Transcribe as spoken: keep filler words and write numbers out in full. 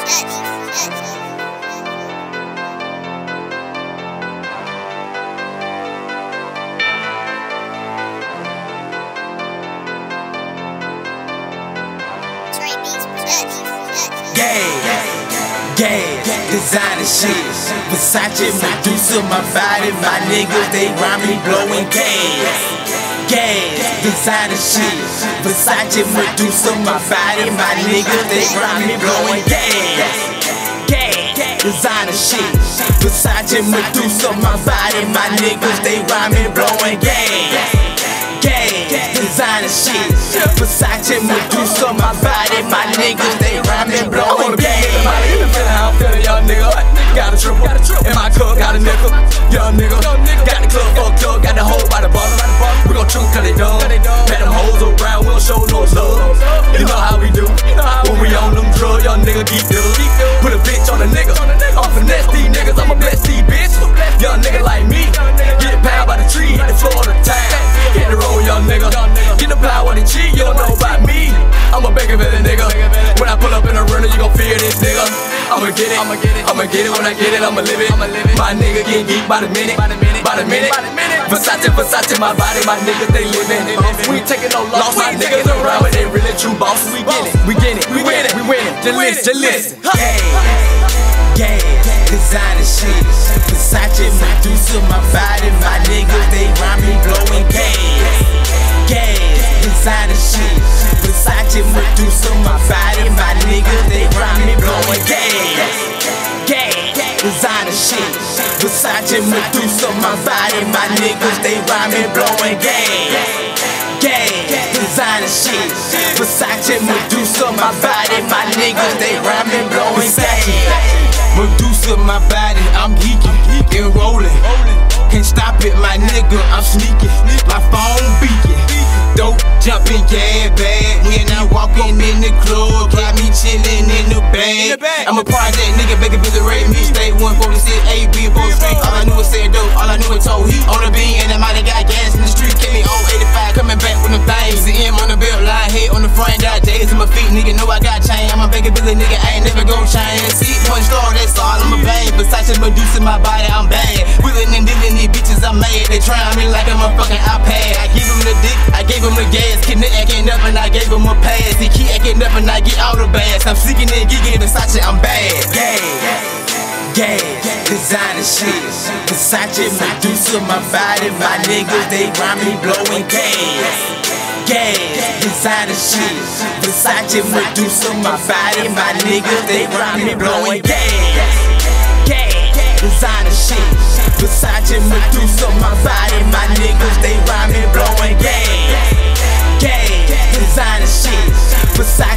Gas, gas, designer shit. Versace, Medusa, my body, my niggas, they rhyme me blowing gas. Gas, designer shit. Versace, Medusa, my body, my niggas, they rhyme me blowing gas. Gas, designer shit. Versace, Medusa, my body, my niggas, they rhyme me blowing gas. Gas, designer shit. Versace, Medusa, my body, my niggas, they rhyme me blowing gas. You been feeling how I'm feeling, young nigga. Got a triple, in my cup, got a nickel. Young nigga, got the club fucked up, got the hoe by the bottom. We gon' choke till they done. Pat them hoes around, we don't show no love. You know how we do. When we on them drugs, young nigga geek dealers. Put a bitch on a nigga. I'm finesse these niggas, I'ma bless these bitch. Young nigga like me, get pound by the tree, hit the floor of the town. Hit the road, young nigga. Get the plow on the cheek, you don't know about me. I'm a Bakerville nigga. When I pull up in a runner, you gon' fear this nigga. I'ma get it, I'ma get it, I'ma get it. When I get it, I'ma live it. My nigga get geek by the minute, by the minute, by the minute. Versace, Versace, my body, my niggas they living. We ain't taking no loss, my niggas around, but they really true bosses. We get it, we get it, we win it, we win it. Just listen, just listen. Gas, designer shit. Versace, Medusa, my body, my niggas they rhyme me blowing gas. Gas, designer shit. Versace, Medusa, my body, my niggas they rhyme me blowing gas. Gas, designer shit. Versace, Medusa, my body, my niggas they rhyme me blowing gas. Gas, designer shit. Versace, Medusa, my body, my niggas they rhyme me blowing gas. Medusa, my body, I'm geeking and rolling. Can't stop it, my nigga, I'm sneaking. My phone beacon. Dope jumping, yeah, bad. When I walk in in the club, got me chillin' in the bag. I'm a project nigga, Bakerville rate me. State one forty-six, A, B, both street. All I knew was say dope, all I knew was told heat. On the bean, and I might have got gas in the street. Kept me on eighty-five, coming back with them things. The M on the belt line, head on the front, got J's in my feet. Nigga know I got chain. I'm a Bakerville nigga, I ain't never gon' change. See, one star, that's all I'm a bang. Versace, Medusa, my body, I'm bad. Willin' and dealing these bitches, I'm mad. They tryin' me like I'm a fucking iPad. I give them the dick, I gave them the gas. Kid acting up and I gave him a pass. He keep acting up and I get all the bass. I'm seeking and geeking Versace, I'm bad. Gas, gas, designer shit. Versace, Medusa, my body, my niggas they rhyme me blowing gas. Gas, designer shit. Versace, Medusa, my body, my niggas they rhyme me blowing gas. Gas, designer shit. Versace, Medusa, my body, my niggas they rhyme me blowing gas. Gas, designer shit. Versace,